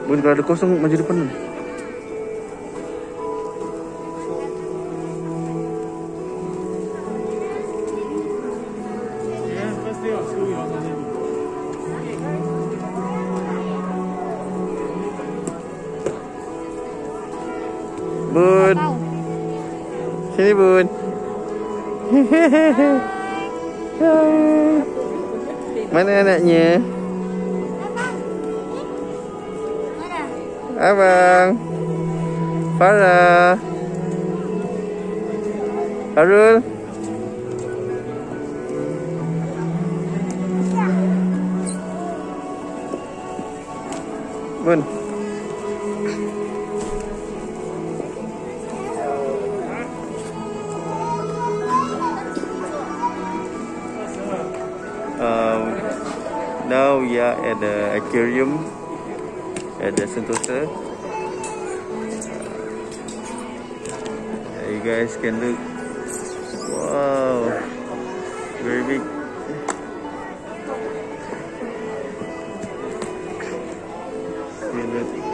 Bun, kalau ada kosong maju depan Bun. Bun, sini Bun. Mana anaknya? Abang, Farah, Harul. Bun. Now we are at the aquarium at the Sentosa. You guys can look. Wow, very big. See, look.